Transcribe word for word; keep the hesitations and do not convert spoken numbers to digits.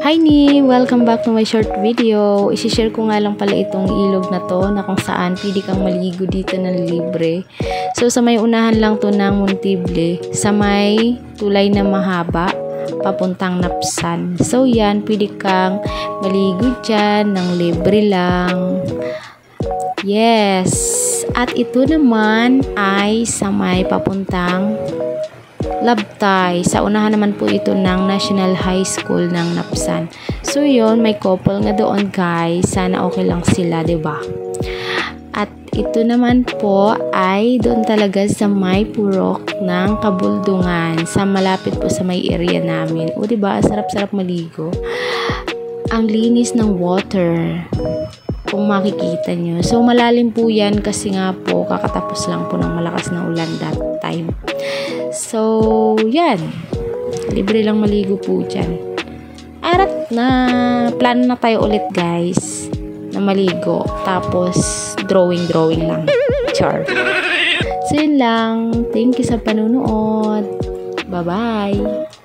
Hi ni! Welcome back to my short video. Isishare ko nga lang pala itong ilog na to na kung saan pwede kang maligo dito ng libre. So sa may unahan lang to ng Montible, sa may tulay na mahaba papuntang Napsan. So yan, pwede kang maligo dyan ng libre lang. Yes! At ito naman ay sa may papuntang Labtay. Sa unahan naman po ito ng National High School ng Napsan. So yun, may couple nga doon guys. Sana okay lang sila, 'di ba? At ito naman po ay doon talaga sa may purok ng Kabuldungan, sa malapit po sa may area namin. O 'di ba, sarap-sarap maligo. Ang linis ng water. Kung makikita nyo. So, malalim po yan kasi nga po, kakatapos lang po ng malakas na ulan that time. So, yan. Libre lang maligo po dyan. Arat na. Plan na tayo ulit, guys. Na maligo. Tapos, drawing-drawing lang. Char. So, yun lang. Thank you sa panunood. Bye-bye.